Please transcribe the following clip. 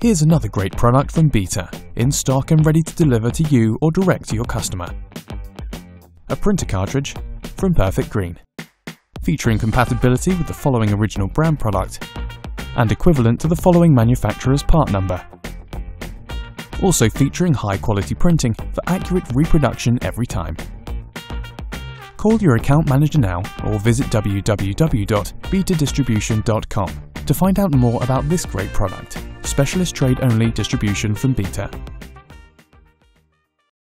Here's another great product from Beta, in stock and ready to deliver to you or direct to your customer. A printer cartridge from Perfect Green, featuring compatibility with the following original brand product and equivalent to the following manufacturer's part number. Also featuring high-quality printing for accurate reproduction every time. Call your account manager now or visit www.betadistribution.com to find out more about this great product. Specialist trade-only distribution from Beta.